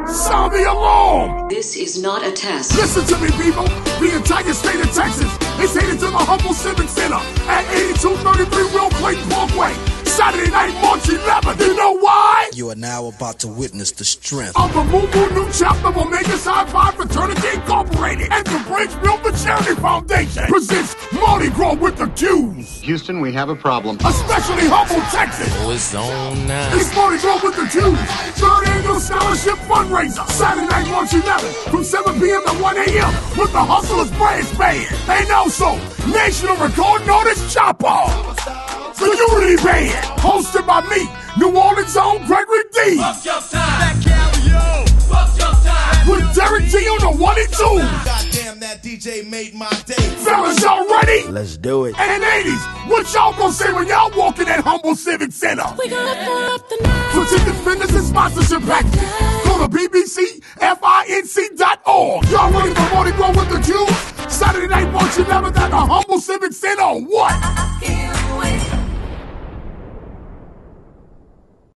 Sound the alarm! This is not a test. Listen to me, people. The entire state of Texas is headed to the humble Civic Center at 8233 Will Clayton Parkway. Saturday night, March 11th. You know why? You are now about to witness the strength of the new chapter of Omega Psi Phi Fraternity Incorporated and the Bridgeville for Charity Foundation presents Mardi Gras with the Q's. Houston, we have a problem. Especially humble Texas. Oh, it's on now. It's Mardi Gras with the Q's. Third annual scholarship fundraiser. Saturday night, March 11th from 7 p.m. to 1 a.m. with the Hustlers Brass Band. And also, National Recording Artist Chopper. The Unity Band, hosted by me, New Orleans' own Gregory D. With Derek G on the 1 and 2. Goddamn, that DJ made my day. Fellas, y'all ready? Let's do it. And ladies, what y'all gonna say when y'all walk in that humble Civic Center? We gonna pour up the night. For tickets, fitness, and sponsorship packages, go to bbcfinc.org. Y'all ready for Mardi Gras with the Q's? Saturday night, March 11th at the humble Civic Center or what? I can't wait.